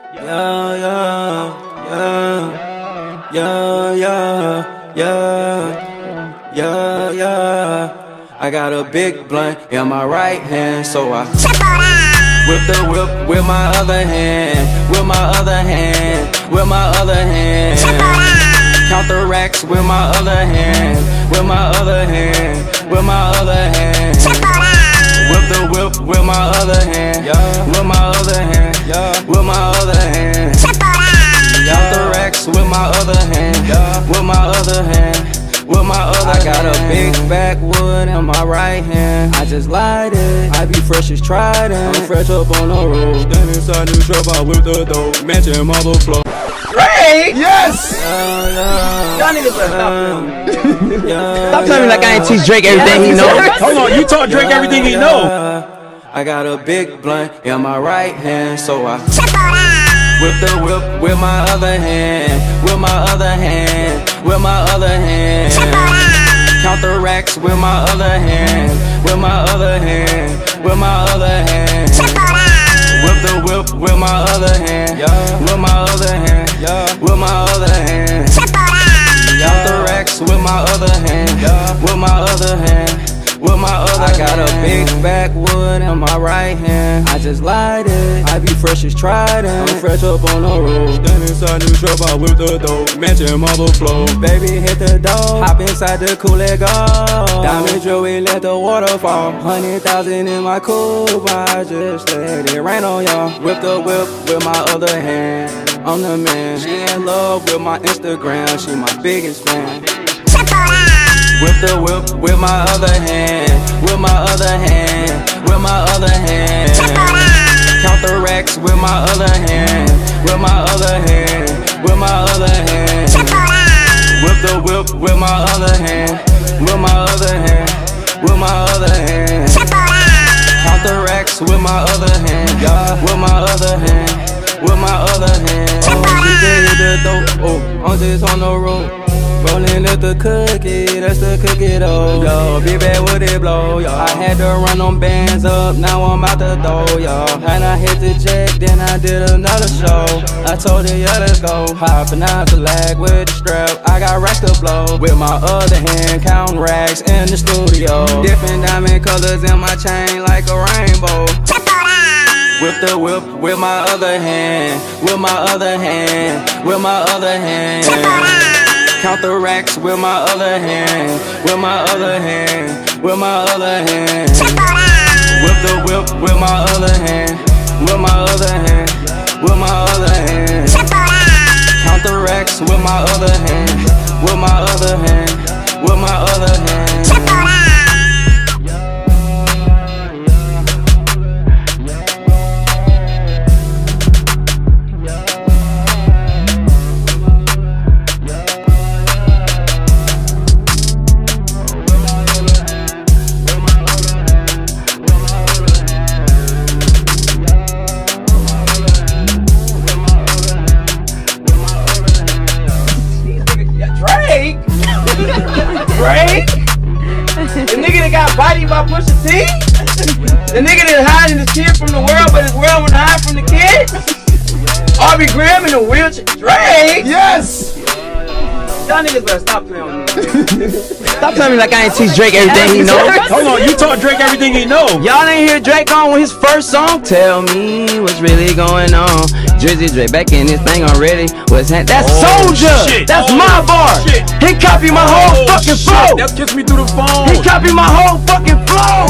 Yeah, yeah, yeah, yeah, yeah, yeah, yeah, yeah. I got a big blunt in my right hand, so I whip the whip with my other hand, with my other hand, with my other hand. Count the racks with my other hand, with my other hand, with my other hand. Whip the whip with my other hand, with my other hand, with my other hand. Count the racks with my other hand, with my other hand, with my other hand. I got a big backwood in my right hand. I just light it. I be fresh as Trident. I'm fresh up on the road. Stand inside new trap, I whip the dope. Mansion marble flow. Ray! Yes! Y'all niggas better stop telling me like I ain't teach Drake everything he know. Hold on, you taught Drake everything he know. I got a big blunt in my right hand, so I whip the whip with my other hand, with my other hand, with my other hand. Count the racks with my other hand, with my other hand, with my other hand. Whip the whip with my other hand, with my other hand, with my other hand. Count the racks with my other hand, with my other hand, with my other hand. I got a big backwood in my right hand. I just light it. I be fresh as Trident. I'm fresh up on the road. Stand inside new trap, I whip the dope. Mansion marble flow. Baby hit the door. Hop inside the cool let go. Diamond jewelry, let the water fall. 100,000 in my coupe. I just let it rain on y'all. Whip the whip with my other hand. I'm the man. She in love with my Instagram. She my biggest fan. Whip the whip with my other hand, with my other hand, with my other hand. Count the racks with my other hand, with my other hand, with my other hand. Whip the whip with my other hand, with my other hand, with my other hand. Count the racks with my other hand, with my other hand, with my other hand. Oh, DJ hit the dope, oh, I'm just on the road. Rollin' with the cookie, that's the cookie though. Yo, be bad with it blow, yo. I had to run them bands up, now I'm out the door, yo. And I hit the jack, then I did another show. I told her, yeah, let's go. Hoppin' out the lag with the strap, I got racks to blow. With my other hand, counting racks in the studio. Different diamond colors in my chain like a rainbow. Whip the whip with my other hand, with my other hand, with my other hand. Count the racks with my other hand, with my other hand, with my other hand. Whip the whip with my other hand, with my other hand, with my other hand. Count the racks with my other hand, with my other hand, with my other hand. Drake? The nigga that got bodied by Pusha T? The nigga that hiding his kid from the world, but his world won't hide from the kid? R.B. Graham in a wheelchair? Drake? Yes! Y'all niggas better stop playing on me. Stop telling me like I ain't teach Drake everything he know. Hold on, you taught Drake everything he know. Y'all ain't hear Drake on his first song? Tell me what's really going on. Drizzy Drake back in this thing already. What's that? That's Soulja. That's my bar. He copied my whole fucking flow. That kissed me through the phone. He copied my whole fucking flow.